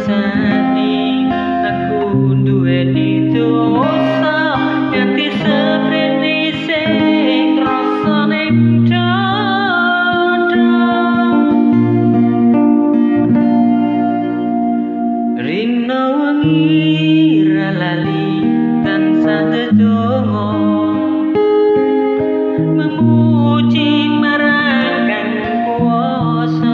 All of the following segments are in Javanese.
ngrasani aku duweni dosa nganti seprene sing rasane dada rino wengi ra lali tansah ndedonga memuji marang Kang kuwasa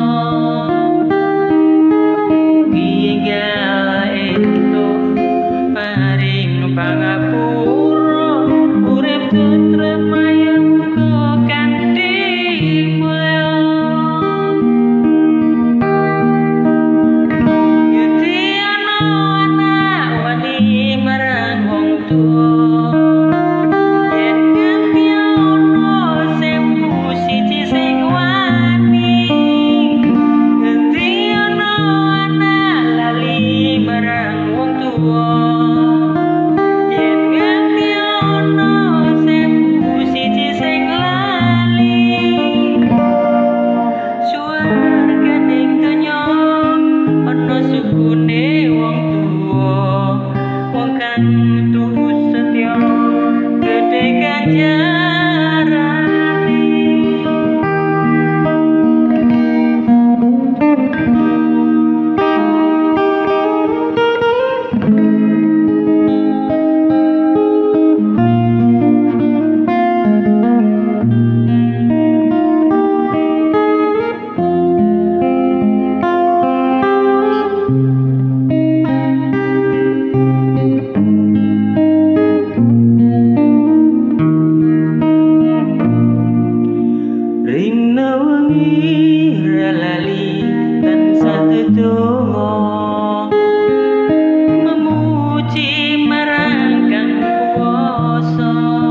hingga entuk paring pangapura urip tentrem ayo muga kanthi mulya ngerti ana anak wani marang wong tuwa yen ngerti ana sewu siji sing wani ngerti ana anak lali marang wong tuwa yen ngerti ana sewu siji sing lali surganing donya ana sukune wong tuwa wong kang tuhu setya gedhe ganjarane rino wengi ra lali tansah ndedonga memuji marang Kang kuwasa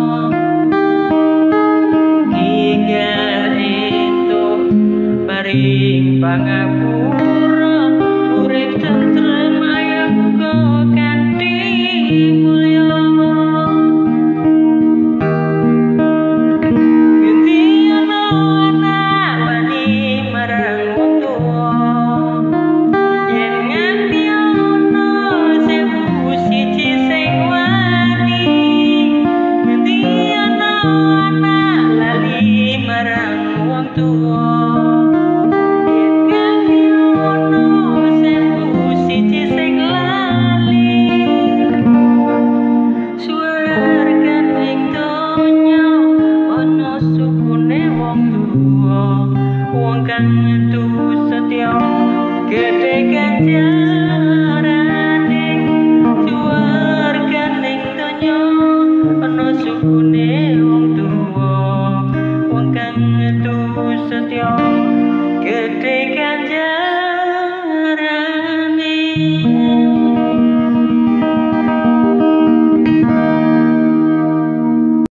hingga entuk paring pangapura urip tentrem ayo muga kanthi